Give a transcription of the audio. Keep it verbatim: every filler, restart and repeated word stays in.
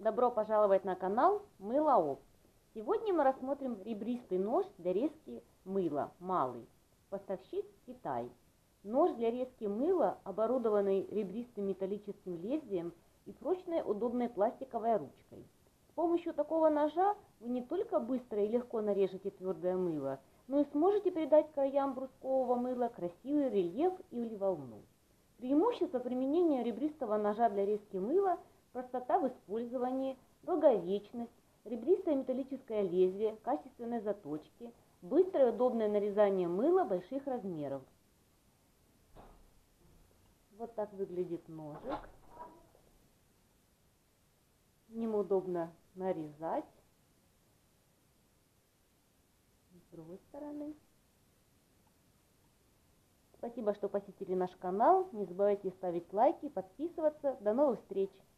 Добро пожаловать на канал Мыло Опт. Сегодня мы рассмотрим ребристый нож для резки мыла малый. Поставщик Китай. Нож для резки мыла, оборудованный ребристым металлическим лезвием и прочной удобной пластиковой ручкой. С помощью такого ножа вы не только быстро и легко нарежете твердое мыло, но и сможете придать краям брускового мыла красивый рельеф или волну. Преимущество применения ребристого ножа для резки мыла – простота в использовании, долговечность, ребристое металлическое лезвие, качественные заточки, быстрое и удобное нарезание мыла больших размеров. Вот так выглядит ножик. Ним удобно нарезать. С другой стороны. Спасибо, что посетили наш канал. Не забывайте ставить лайки, подписываться. До новых встреч!